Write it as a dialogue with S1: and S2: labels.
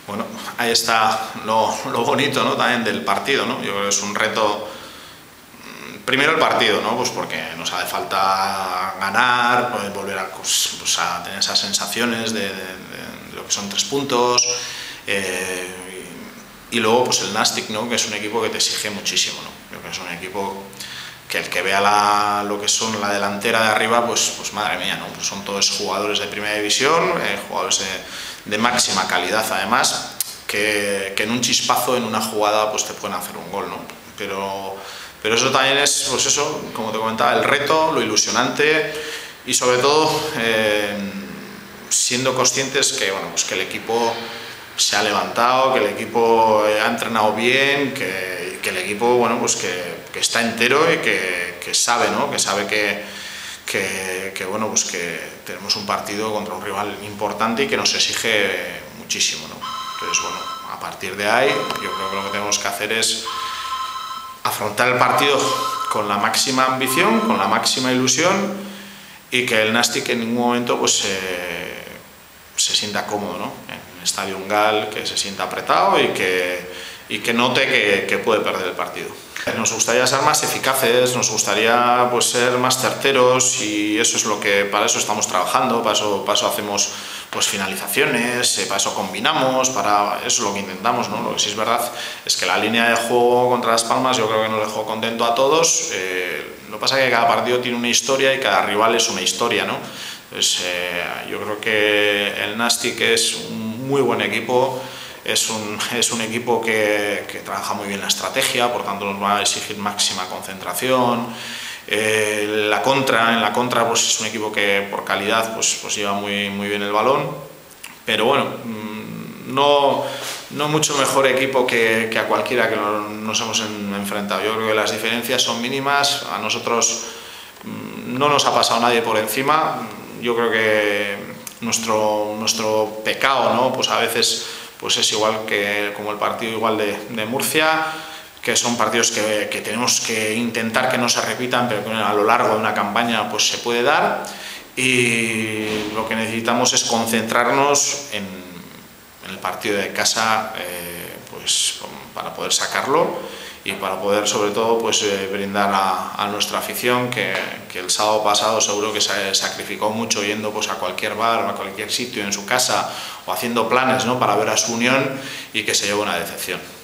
S1: Bueno, ahí está lo bonito, ¿no?, también del partido, ¿no? Yo creo que es un reto, primero el partido, ¿no?, pues porque nos hace falta ganar, pues volver a tener esas sensaciones de lo que son 3 puntos, y luego pues el Nàstic, ¿no?, que es un equipo que te exige muchísimo, ¿no? Yo creo que es un equipo que el que vea lo que son la delantera de arriba, pues madre mía, ¿no? Pues son todos jugadores de primera división, jugadores de máxima calidad además, que en un chispazo, en una jugada, pues te pueden hacer un gol, ¿no? Pero eso también es, pues eso, como te comentaba, el reto, lo ilusionante y sobre todo siendo conscientes que, bueno, pues que el equipo se ha levantado, que el equipo ha entrenado bien, que el equipo, bueno, pues que está entero y que sabe, ¿no?, que sabe que bueno, pues que tenemos un partido contra un rival importante y que nos exige muchísimo, ¿no? Entonces, bueno, a partir de ahí yo creo que lo que tenemos que hacer es afrontar el partido con la máxima ambición, con la máxima ilusión, y que el Nàstic en ningún momento pues se sienta cómodo, ¿no?, en el Estadio Gal, que se sienta apretado y que note que puede perder el partido. Nos gustaría ser más eficaces, nos gustaría pues ser más certeros, y eso es para eso estamos trabajando, para eso hacemos pues finalizaciones, para eso combinamos, eso es lo que intentamos, ¿no? Lo que sí es verdad es que la línea de juego contra Las Palmas yo creo que nos dejó contento a todos. Lo que pasa es que cada partido tiene una historia y cada rival es una historia, ¿no? Entonces, yo creo que el Nàstic es un muy buen equipo. Es un equipo que trabaja muy bien la estrategia, por tanto nos va a exigir máxima concentración. En la contra pues es un equipo que por calidad pues lleva muy bien el balón, pero bueno, no mucho mejor equipo que a cualquiera que nos hemos enfrentado. Yo creo que las diferencias son mínimas, a nosotros no nos ha pasado nadie por encima. Yo creo que nuestro pecado, ¿no?, pues a veces pues es igual que como el partido igual de Murcia, que son partidos que tenemos que intentar que no se repitan, pero que a lo largo de una campaña pues se puede dar, y lo que necesitamos es concentrarnos en el partido de casa, pues para poder sacarlo y para poder sobre todo pues brindar a nuestra afición, que el sábado pasado seguro que se sacrificó mucho yendo pues a cualquier bar o a cualquier sitio en su casa o haciendo planes, ¿no?, para ver a su Unión, y que se lleve una decepción.